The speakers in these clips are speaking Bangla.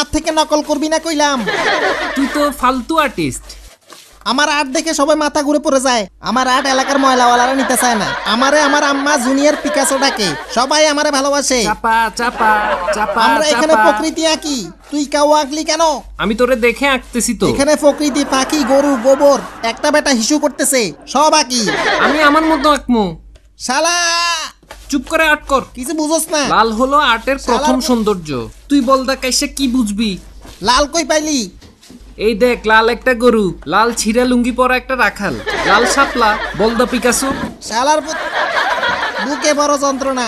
আমার থেকে নকল করবি না কইলাম। তুই তো ফালতু আর্টিস্ট। আমার আর্ট দেখে সবাই মাথা ঘুরে পড়ে যায়। আমার আর্ট এলাকার ময়লাওয়ালারা নিতে চায় না। আমারে আমার আম্মা জুনিয়র পিকাসো ডাকে। সবাই আমারে ভালোবাসে। চাপা চাপা চাপা। আমরা এখানে প্রকৃতি আঁকি, তুই কাও আঁকলি কেন? আমি তোরে দেখে আঁকতেছি তো। এখানে প্রকৃতি, পাখি, গরু, গোবর, একটা বেটা হিসু করতেছে, সব আঁকি। আমি আমার মতো আঁকমু। শালা চুপ করে আর্ট কর। কিছু বুঝোস না। লাল হলো আর্টের প্রথম সৌন্দর্য। তুই বল দা কাইসা কি বুঝবি? লাল কই পাইলি? এই দেখ, লাল একটা গরু, লাল ছিঁড়া লুঙ্গি পরা একটা রাখাল, লাল শাপলা, বলদা পিকাসো। শালার বুকে বড় যন্ত্রণা।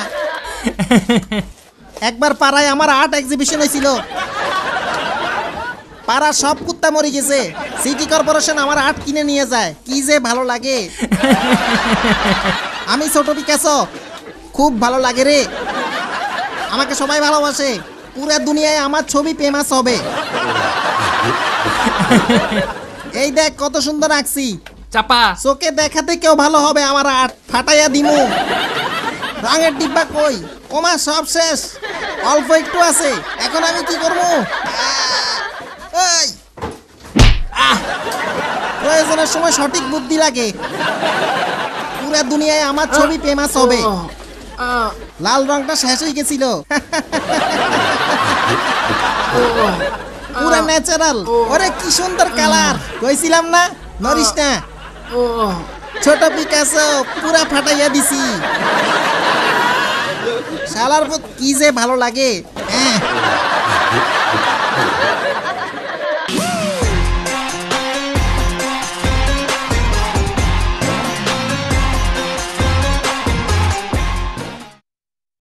একবার পাড়ায় আমার আর্ট এক্সিবিশন হয়েছিল। পাড়ার সব কুত্তা মরে গেছে। সিটি কর্পোরেশন আমার আর্ট কিনে নিয়ে যায়। কি যে ভালো লাগে। আমি ছোট পিকাসো, খুব ভালো লাগে রে। আমাকে সবাই ভালোবাসে। পুরা দুনিয়ায় আমার ছবি ফেমাস হবে। এই দেখ কত সুন্দর আঁকছি। চাপা। চোখে দেখাতে কেউ ভালো হবে আমার আর্ট ফাটাইয়া দিমু। রঙের ডিব্বা কই? ওমা সব শেষ, অল্প একটু আছে। এখন আমি কি করবো? প্রয়োজনের সময় সঠিক বুদ্ধি লাগে। পুরা দুনিয়ায় আমার ছবি ফেমাস হবে। লাল রংটা শেষ হয়ে গেছিল। পুরা ন্যাচারাল। ওরে কি সুন্দর কালার। কইছিলাম না নরিস না। ছোট পিকাসো পুরা ফাটাইয়া দিছি। শালার কি যে ভালো লাগে।